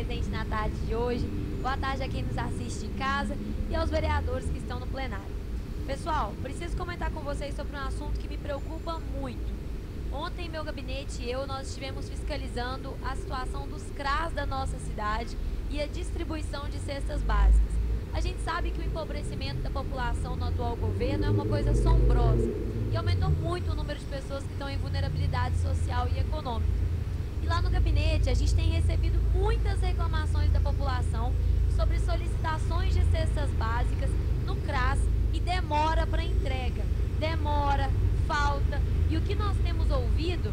presente na tarde de hoje. Boa tarde a quem nos assiste em casa e aos vereadores que estão no plenário. Pessoal, preciso comentar com vocês sobre um assunto que me preocupa muito. Ontem, meu gabinete e nós estivemos fiscalizando a situação dos CRAs da nossa cidade e a distribuição de cestas básicas. A gente sabe que o empobrecimento da população no atual governo é uma coisa assombrosa e aumentou muito o número de pessoas que estão em vulnerabilidade social e econômica. E lá no gabinete a gente tem recebido muitas reclamações da população sobre solicitações de cestas básicas no CRAS e demora para entrega, demora, falta, e o que nós temos ouvido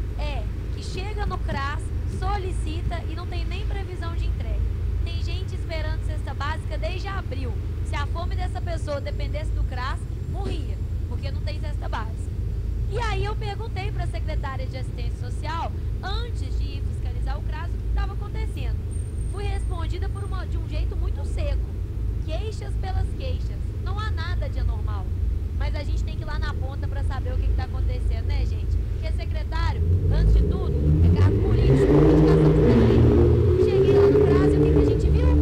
é que chega no CRAS, solicita e não tem nem previsão de entrega. Tem gente esperando cesta básica desde abril. Se a fome dessa pessoa dependesse do CRAS, morria, porque não tem cesta básica. E aí eu perguntei para a secretária de assistência social, antes de ir fiscalizar o CRAS, o que estava acontecendo. Fui respondida de um jeito muito seco. Queixas pelas queixas. Não há nada de anormal. Mas a gente tem que ir lá na ponta para saber o que está acontecendo, né, gente? Porque secretário, antes de tudo, é cargo político, indicação de prefeito. Cheguei lá no CRAS e o que a gente viu?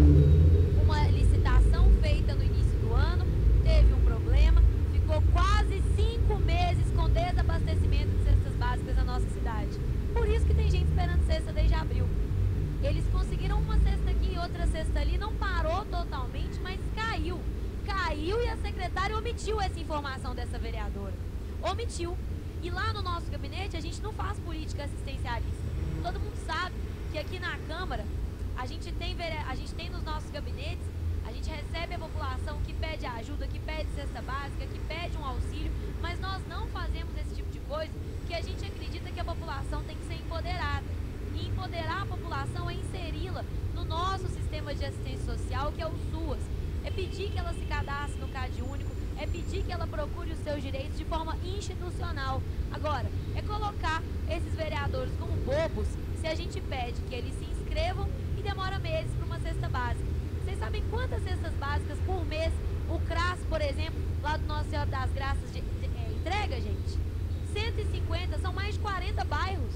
Uma licitação feita no início do ano, teve um problema, ficou quase 5 meses com desabastecimento de cestas básicas na nossa cidade. Por isso que tem gente esperando cesta desde abril. Eles conseguiram uma cesta aqui e outra cesta ali, não parou totalmente, mas caiu. Caiu e a secretária omitiu essa informação dessa vereadora. Omitiu. E lá no nosso gabinete a gente não faz política assistencialista. Todo mundo sabe que aqui na Câmara a gente tem nos nossos gabinetes, a gente recebe a população que pede ajuda, que pede cesta básica, que pede um auxílio, mas nós não fazemos esse tipo de coisa porque a gente acredita que a população tem que ser empoderada. E empoderar a população é inseri-la no nosso sistema de assistência social, que é o SUAS. É pedir que ela se cadastre no CadÚnico, é pedir que ela procure os seus direitos de forma institucional. Agora, é colocar esses vereadores como bobos se a gente pede que eles se inscrevam e demora meses para uma cesta básica. Vocês sabem quantas cestas básicas por mês o CRAS, por exemplo, lá do Nossa Senhora das Graças, entrega, gente? 150, são mais de 40 bairros.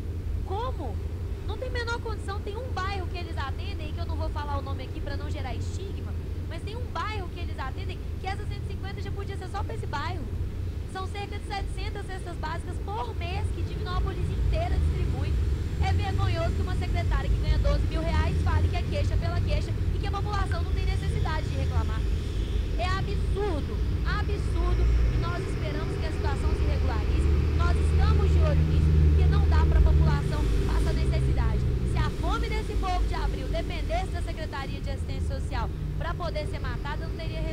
Como? Não tem menor condição. Tem um bairro que eles atendem, que eu não vou falar o nome aqui para não gerar estigma, mas tem um bairro que eles atendem que essas 150 já podia ser só para esse bairro. São cerca de 700 cestas básicas por mês que Divinópolis inteira distribui. É vergonhoso que uma secretária que ganha 12 mil reais fale que é queixa pela queixa e que a população não tem necessidade de reclamar. É absurdo, absurdo, e nós esperamos que a situação se regularize. Nós estamos de olho nisso, porque não dá para a população passar necessidade. Se a fome desse povo de abril dependesse da Secretaria de Assistência Social para poder ser matada,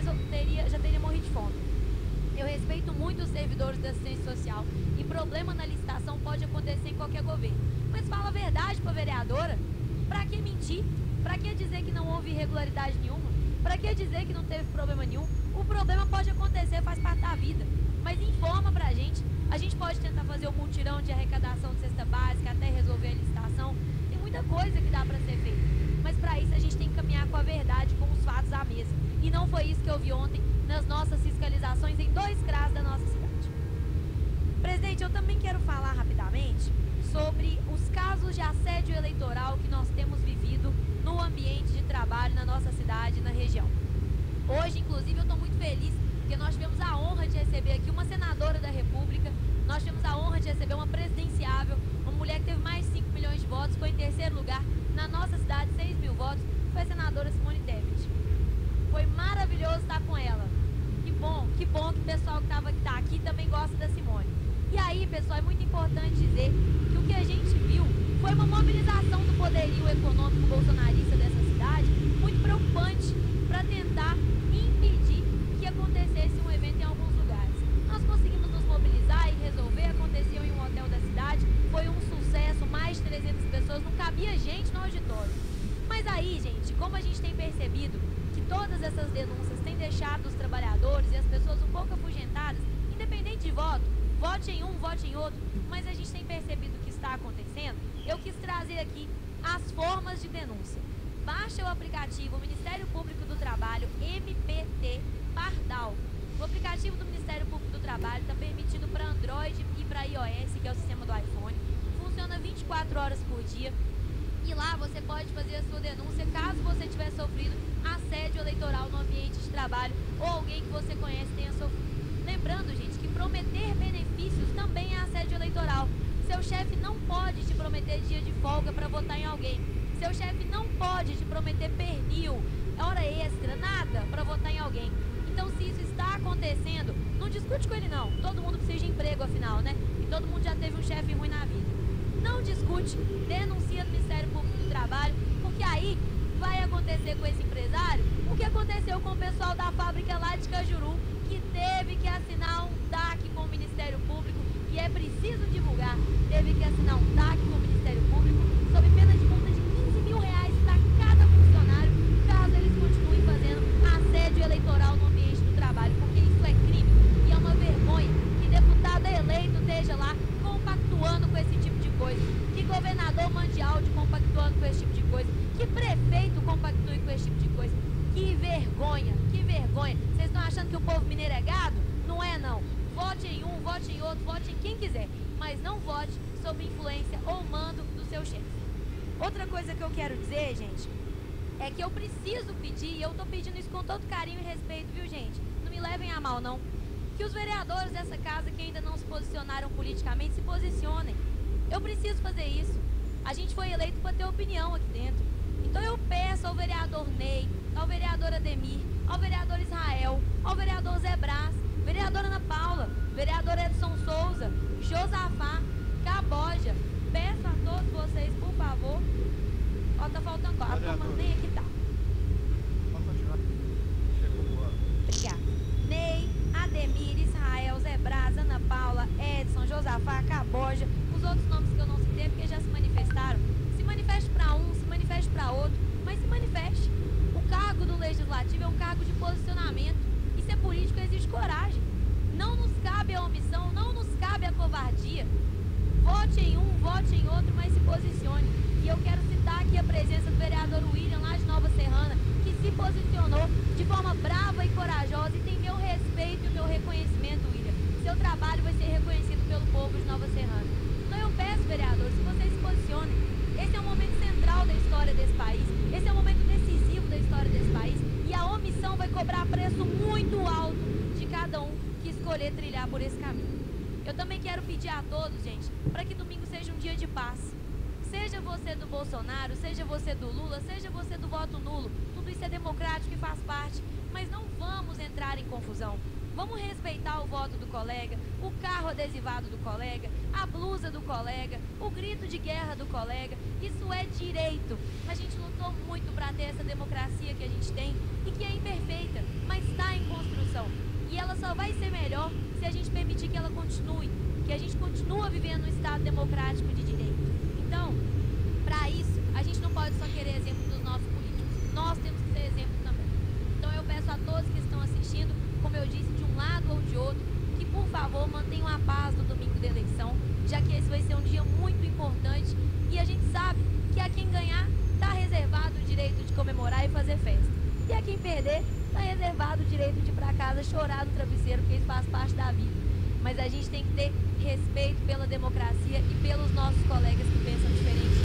já teria morrido de fome. Eu respeito muito os servidores da assistência social e problema na licitação pode acontecer em qualquer governo. Mas fala a verdade para a vereadora. Para que mentir? Para que dizer que não houve irregularidade nenhuma? Para que dizer que não teve problema nenhum? O problema pode acontecer, faz parte da vida. Mas informa pra gente. A gente pode tentar fazer um mutirão de arrecadação de cesta básica até resolver a licitação. Tem muita coisa que dá para ser feita. Mas para isso a gente tem que caminhar com a verdade, com os fatos à mesa. E não foi isso que eu vi ontem nas nossas fiscalizações em 2 CRAs da nossa cidade. Presidente, eu também quero falar rapidamente sobre os casos de assédio eleitoral que nós temos vivido no ambiente de trabalho na nossa cidade e na região. Hoje, inclusive, eu estou muito feliz porque nós tivemos a honra de receber aqui uma senadora da República, nós tivemos a honra de receber uma presidenciável, uma mulher que teve mais de 5 milhões de votos, foi em 3º lugar na nossa cidade, 6 mil votos, foi a senadora Simone Tebet. Foi maravilhoso estar com ela. Que bom que o pessoal que está aqui também gosta da Simone. E aí, pessoal, é muito importante dizer que o que a gente viu foi uma mobilização do poderio econômico bolsonarista dessa cidade muito preocupante para tentar impedir que acontecesse um evento em alguns lugares. Nós conseguimos nos mobilizar e resolver, aconteceu em um hotel da cidade, foi um sucesso, mais de 300 pessoas, não cabia gente no auditório. Mas aí, gente, como a gente tem percebido que todas essas denúncias têm deixado os trabalhadores e as pessoas um pouco afugentadas, independente de voto, vote em um, vote em outro, mas a gente tem percebido o que está acontecendo, eu quis trazer aqui as formas de denúncia. Baixa o aplicativo Ministério Público do Trabalho, MPT Pardal. O aplicativo do Ministério Público do Trabalho está permitido para Android e para iOS, que é o sistema do iPhone. Funciona 24 horas por dia. E lá você pode fazer a sua sua denúncia caso você tiver sofrido assédio eleitoral no ambiente de trabalho ou alguém que você conhece tenha sofrido. Lembrando, gente, que prometer benefícios também é assédio eleitoral. Seu chefe não pode te prometer dia de folga para votar em alguém. Seu chefe não pode te prometer pernil, hora extra, nada para votar em alguém. Então, se isso está acontecendo, não discute com ele não. Todo mundo precisa de emprego, afinal, né? E todo mundo já teve um chefe ruim na vida. Não discute, denuncia no Ministério Público do Trabalho, porque aí vai acontecer com esse empresário o que aconteceu com o pessoal da fábrica lá de Cajuru, que teve que assinar um TAC com o Ministério Público, e é preciso divulgar, teve que assinar um TAC com o Ministério Público, sob pena de multa de R$ 15.000 para cada funcionário, caso eles continuem fazendo assédio eleitoral no ambiente do trabalho, porque isso é crime, e é uma vergonha que deputado eleito esteja lá compactuando com esse tipo de coisa, que governador mande áudio compactuando com esse tipo de coisa, que prefeito compactue com esse tipo de coisa. Que vergonha, que vergonha. Vocês estão achando que o povo mineiro é gado? Não é não. Vote em um, vote em outro, vote em quem quiser, mas não vote sob influência ou mando do seu chefe. Outra coisa que eu quero dizer, gente, é que eu preciso pedir, e eu tô pedindo isso com todo carinho e respeito, viu, gente? Não me levem a mal, não. Que os vereadores dessa casa que ainda não se posicionaram politicamente se posicionem. Eu preciso fazer isso. A gente foi eleito para ter opinião aqui dentro. Então eu peço ao vereador Ney, ao vereador Ademir, ao vereador Israel, ao vereador Zé Brás, vereadora Ana Paula, vereador Edson Souza, Josafá, Caboja. Peço a todos vocês, por favor. Ó, tá faltando quatro, mas nem aqui tá. Pode continuar. Obrigada. Ney, Ademir, Israel, Zé Brás, Ana Paula, Edson, Josafá, Caboja, os outros nomes que eu não citei porque já se manifestaram. Se manifeste para um, se manifeste para outro, mas se manifeste. O cargo do Legislativo é um cargo de posicionamento. E ser político exige coragem. Não nos cabe a omissão, não nos cabe a covardia. Vote em um, vote em outro, mas se posicione. E eu quero citar aqui a presença do vereador William, lá de Nova Serrana, que se posicionou de forma brava e corajosa e tem meu respeito e meu reconhecimento, William. Seu trabalho vai ser reconhecido pelo povo de Nova Serrana. Então eu peço, vereadores, que vocês se posicionem. Esse é um momento central da história desse país. Esse é um momento decisivo da história desse país. E a omissão vai cobrar preço muito alto de cada um que escolher trilhar por esse caminho. Eu também quero pedir a todos, gente, para que domingo seja um dia de paz. Seja você do Bolsonaro, seja você do Lula, seja você do voto nulo. Tudo isso é democrático e faz parte. Mas não vamos entrar em confusão. Vamos respeitar o voto do colega, o carro adesivado do colega, a blusa do colega, o grito de guerra do colega. Isso é direito. A gente lutou muito para ter essa democracia que a gente tem e que é imperfeita, mas está em construção. E ela só vai ser melhor se a gente permitir que ela continue, que a gente continue vivendo um Estado democrático de direito. Então, para isso, a gente não pode só querer exemplo dos nossos políticos. Nós temos que ser exemplo também. Então eu peço a todos que estão assistindo, como eu disse, de um lado ou de outro, que por favor mantenham a paz no domingo da eleição, já que esse vai ser um dia muito importante e a gente sabe que a quem ganhar está reservado o direito de comemorar e fazer festa. E a quem perder está reservado o direito de ir para casa chorar no travesseiro, porque isso faz parte da vida. Mas a gente tem que ter respeito pela democracia e pelos nossos colegas que pensam diferente